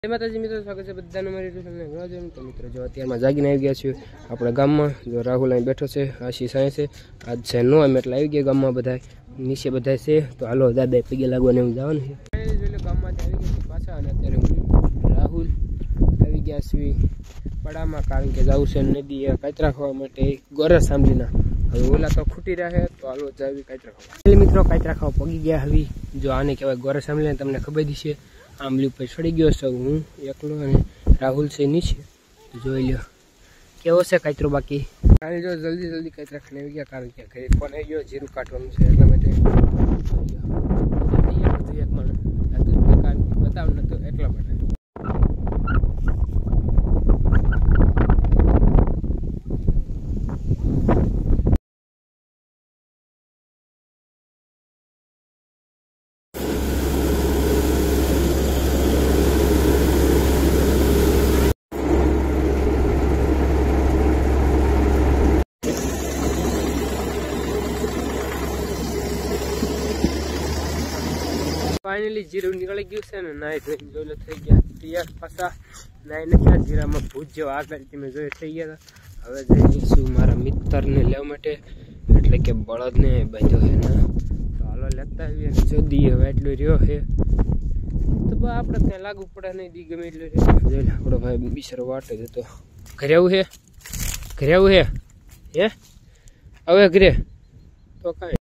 જય માતાજી મિત્રો, સ્વાગત છે બધાનું મારી યુટ્યુબ તો મિત્રો જો અત્યારમાં જાગીને આવી ગયા છીએ આપણા ગામમાં. જો રાહુલ અહીં બેઠો છે, આશીષ અહીં છે. આજ છે નો એમ એટલે આવી ગયા ગામમાં બધા, નીચે બધા છે. તો હાલો દાદા પગે લાગવાને એવું જવાનું છે. ગામમાંથી આવી ગયા પાછા, અને અત્યારે હું રાહુલ આવી ગયા છીએ પડામાં, કારણ કે જવું છે નદીએ કાતરા ખાવા માટે ગોરસ સાંભળીના. હવે ઓલા તો ખૂટી રહ્યા, તો હાલો જાવી કાતરા ખાવા. મિત્રો કાતરા ખાવા પગી ગયા. હવે જો આને કહેવાય ગોરસ સાંભળીને, તમને ખબર છે. આંબલી ઉપર ચડી ગયો છે હું એકલો, અને રાહુલ છે નીચે. જોઈ લો કેવો છે કાતરો. બાકી કાલે જો જલ્દી કાતરા ખાને આવી ગયા, કારણ કે ઘરે ફોન આવી ગયો, જીરું કાઢવાનું છે એટલા માટે. એક મને હતું કારણ કે બતાવ નતું એટલા માટે. ફાઇનલી જીરું નીકળી ગયું છે ને, નાઈ ધોઈને જોઈ થઈ ગયા તૈયાર. પાછા નાઈ નથી, જીરામાં ભૂત જેવા આગળ તમે જોઈ થઈ ગયા હતા. હવે જઈશું મારા મિત્રને લેવા માટે, એટલે કે બળદને બાંધ્યો છે ને, તો હાલો લેતા આવીએ. જો દી હવે એટલું રહ્યો છે તો આપણે ત્યાં લાગુ પડે નહીં, દી ગમે એટલું રહ્યો. જોઈ લે આપણો ભાઈ બિચારો વાટે જતો. ઘરે આવું છે, ઘરે આવું છે હે હવે ઘરે તો કાંઈ